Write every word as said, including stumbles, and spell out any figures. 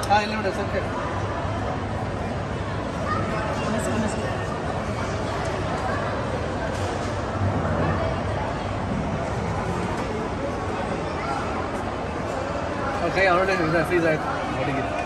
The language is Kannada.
ಹಾಂ ಇಲ್ಲ ನೋಡಿ ಓಕೆ ಕೈ ಆಲ್ರೆಡಿ ಫ್ರೀಸ್ ಆಯಿತು ಹುಡುಗಿ